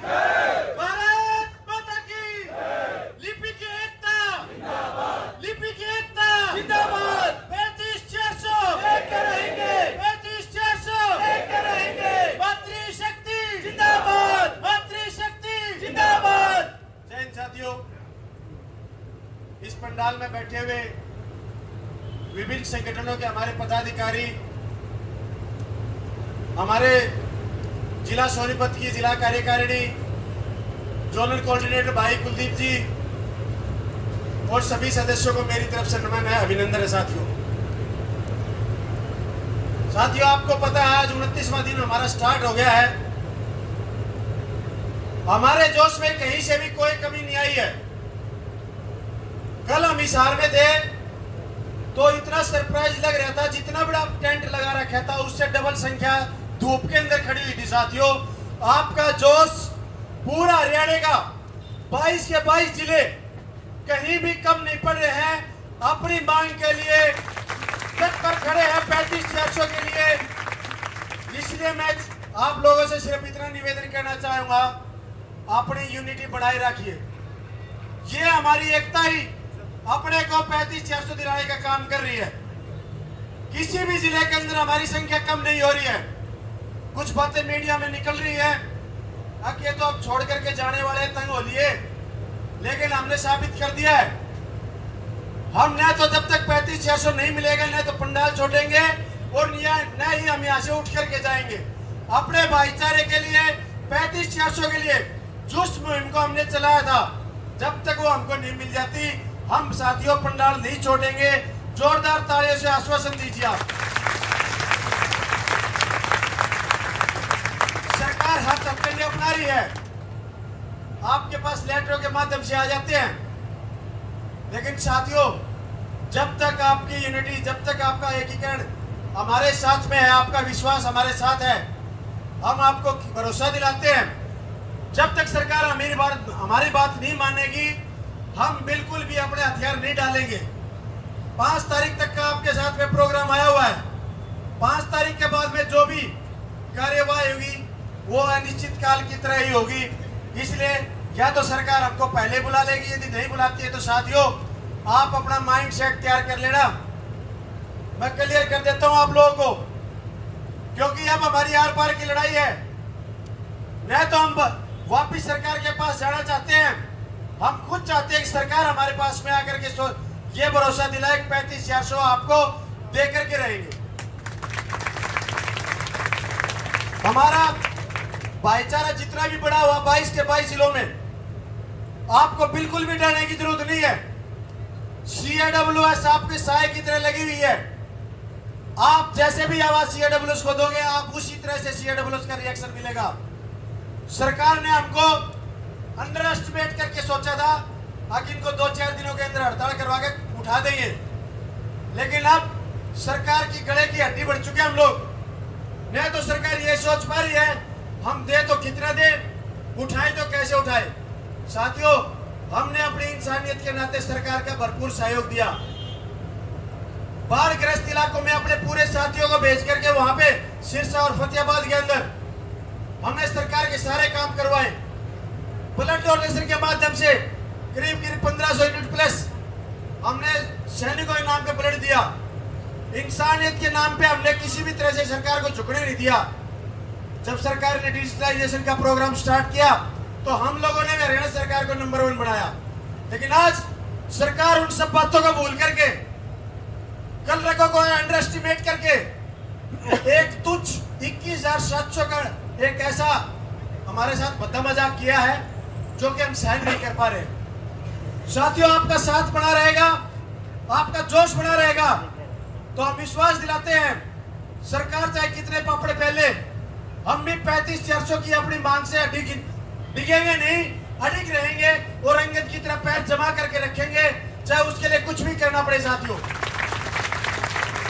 भारत माता की, लिपि की एकता, लिपि की एकता जिंदाबाद। 35-400 लेकर रहेंगे, 35-400 लेकर रहेंगे। मातृशक्ति जिंदाबाद, मातृशक्ति जिंदाबाद। जय हिंद साथियों, इस पंडाल में बैठे हुए विभिन्न संगठनों के हमारे पदाधिकारी, हमारे जिला सोनीपत की जिला कार्यकारिणी, जोनल कोऑर्डिनेटर भाई कुलदीप जी और सभी सदस्यों को मेरी तरफ से नमन है, अभिनंदन है। साथियों आपको पता है आज 29वां दिन हमारा स्टार्ट हो गया है। हमारे जोश में कहीं से भी कोई कमी नहीं आई है। कल हम हिसार में थे तो इतना सरप्राइज लग रहा था, जितना बड़ा टेंट लगा रखा था उससे डबल संख्या धूप के अंदर खड़ी हुई थी। साथियों आपका जोश पूरा हरियाणा का 22 के 22 जिले कहीं भी कम नहीं पड़ रहे हैं। अपनी मांग के लिए तत्पर खड़े हैं 35-400 के लिए। इसलिए मैं आप लोगों से सिर्फ इतना निवेदन करना चाहूंगा, अपनी यूनिटी बढ़ाए रखिए। ये हमारी एकता ही अपने को 35-400 दिलाने का काम कर रही है। किसी भी जिले के अंदर हमारी संख्या कम नहीं हो रही है। कुछ बातें मीडिया में निकल रही है कि ये तो अब छोड़ करके जाने वाले तंग हो लिए, लेकिन हमने साबित कर दिया है हम न तो जब तक 35-400 नहीं मिलेगा न तो पंडाल छोड़ेंगे और न ही हम यहाँ से उठ करके जाएंगे। अपने भाईचारे के लिए 35-400 के लिए जिस मुहिम को हमने चलाया था, जब तक वो हमको नहीं मिल जाती हम साथियों पंडाल नहीं छोड़ेंगे। जोरदार तालियों से आश्वासन दीजिए आप। सरकार हर तबके लिए अपना रही है, आपके पास लेटरों के माध्यम से आ जाते हैं, लेकिन साथियों जब तक आपकी यूनिटी, जब तक आपका एकीकरण हमारे साथ में है, आपका विश्वास हमारे साथ है, हम आपको भरोसा दिलाते हैं। जब तक सरकार हमारी बात नहीं मानेगी हम बिल्कुल भी अपने हथियार नहीं डालेंगे। 5 तारीख तक का आपके साथ में प्रोग्राम आया हुआ है। 5 तारीख के बाद में जो भी कार्यवाही होगी वो अनिश्चित काल की तरह ही होगी। इसलिए या तो सरकार हमको पहले बुला लेगी, यदि नहीं बुलाती है तो साथियों आप अपना माइंड सेट तैयार कर लेना। मैं क्लियर कर देता हूं आप लोगों को, क्योंकि अब हमारी आर पार की लड़ाई है। न तो हम वापिस सरकार के पास जाना चाहते हैं, हम खुद चाहते हैं कि सरकार हमारे पास में आकर के ये भरोसा दिलाए 35-400 आपको दे करके रहेंगे। हमारा भाईचारा जितना भी बड़ा हुआ 22 के 22 जिलों में, आपको बिल्कुल भी डरने की जरूरत नहीं है। CAWS आपके साए की तरह लगी हुई है। आप जैसे भी आवाज CAWS को दोगे आप उसी तरह से CAWS का रिएक्शन मिलेगा। सरकार ने हमको अंडर एस्टिमेट करके सोचा था कि इनको 2-4 दिनों के अंदर हड़ताल करवा के उठा देंगे, लेकिन अब सरकार की गले की हड्डी बढ़ चुके हम लोग। न तो सरकार ये सोच पा रही है हम दे तो कितना दे, उठाए तो कैसे उठाए। साथियों हमने अपनी इंसानियत के नाते सरकार का भरपूर सहयोग दिया। बाढ़ ग्रस्त इलाकों में अपने पूरे साथियों को भेज करके वहां पे सिरसा और फतेहाबाद के अंदर हमने सरकार के सारे काम करवाए। ब्लड डोनेशन के माध्यम से करीब 1500 यूनिट प्लस हमने सैनिकों के नाम पे ब्लड दिया। इंसानियत के नाम पे हमने किसी भी तरह से सरकार को झुकने नहीं दिया। जब सरकार ने डिजिटलाइजेशन का प्रोग्राम स्टार्ट किया तो हम लोगों ने हरियाणा सरकार को नंबर 1 बनाया, लेकिन आज सरकार उन सब बातों को भूल करके, कल रखो को अंडर एस्टिमेट करके एक तुच्छ 21,700 का एक ऐसा हमारे साथ भद्दा मजाक किया है जो कि हम सहन नहीं कर पा रहे। साथियों आपका साथ बना रहेगा, आपका जोश बना रहेगा तो हम विश्वास दिलाते हैं सरकार चाहे कितने पापड़ पहले, हम भी 35-400 की अपनी मांग से डिगेंगे नहीं, अडिग रहेंगे और अंगद की तरह पैर जमा करके रखेंगे, चाहे उसके लिए कुछ भी करना पड़े। साथियों